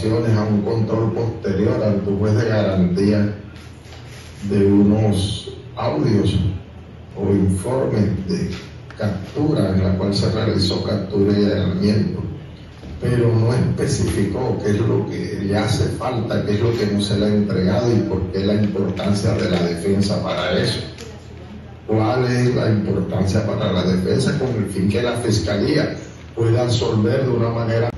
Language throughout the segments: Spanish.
observaciones a un control posterior ante un juez de garantía de unos audios o informes de captura en la cual se realizó captura y allanamiento, pero no especificó qué es lo que le hace falta, qué es lo que no se le ha entregado y por qué la importancia de la defensa para eso. ¿Cuál es la importancia para la defensa con el fin que la Fiscalía pueda absolver de una manera?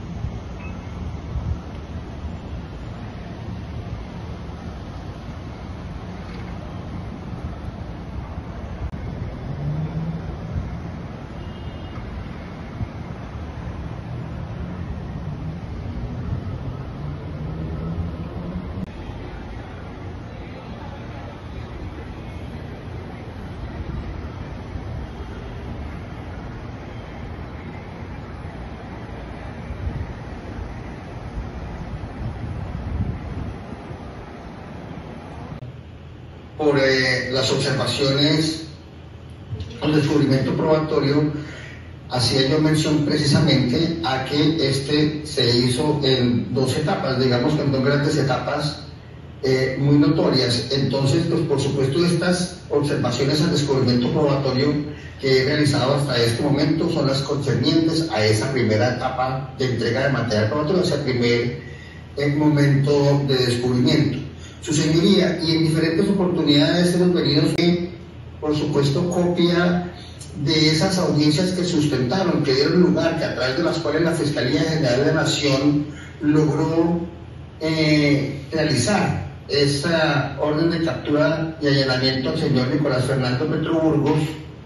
Por las observaciones al descubrimiento probatorio, hacía yo mención precisamente a que este se hizo en dos etapas, digamos que en dos grandes etapas muy notorias. Entonces, pues por supuesto estas observaciones al descubrimiento probatorio que he realizado hasta este momento son las concernientes a esa primera etapa de entrega de material probatorio, ese primer momento de descubrimiento. Su señoría, y en diferentes oportunidades hemos venido, por supuesto, copia de esas audiencias que sustentaron, que dieron lugar, que a través de las cuales la Fiscalía General de la Nación logró realizar esa orden de captura y allanamiento al señor Nicolás Fernando Petro Burgos,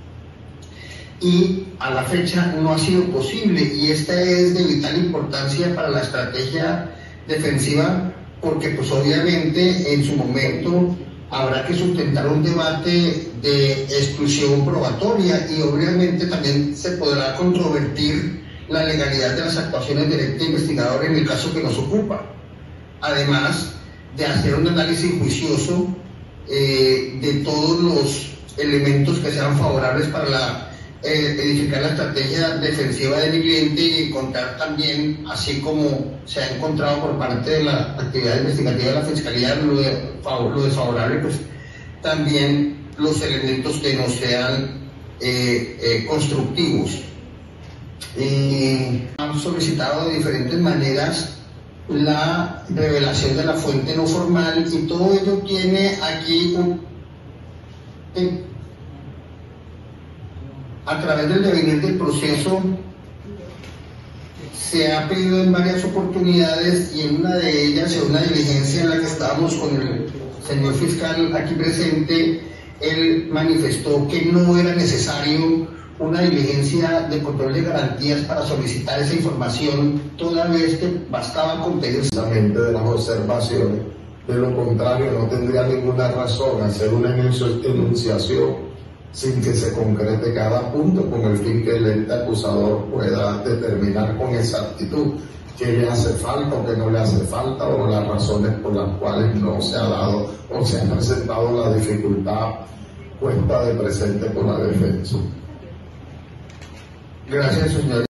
y a la fecha no ha sido posible, y esta es de vital importancia para la estrategia defensiva, porque pues obviamente en su momento habrá que sustentar un debate de exclusión probatoria y obviamente también se podrá controvertir la legalidad de las actuaciones del ente investigador en el caso que nos ocupa, además de hacer un análisis juicioso de todos los elementos que sean favorables para edificar la estrategia defensiva de mi cliente y encontrar también, así como se ha encontrado por parte de la actividad investigativa de la Fiscalía, lo desfavorable, pues también los elementos que no sean constructivos. Han solicitado de diferentes maneras la revelación de la fuente no formal y todo ello tiene aquí a través del devenir del proceso se ha pedido en varias oportunidades y en una de ellas, en una diligencia en la que estábamos con el señor fiscal aquí presente, él manifestó que no era necesario una diligencia de control de garantías para solicitar esa información, toda vez que bastaba con pedir de las observaciones. De lo contrario, no tendría ninguna razón hacer una enunciación sin que se concrete cada punto, con el fin que el ente acusador pueda determinar con exactitud qué le hace falta o qué no le hace falta, o las razones por las cuales no se ha dado o se ha presentado la dificultad puesta de presente por la defensa. Gracias, señor.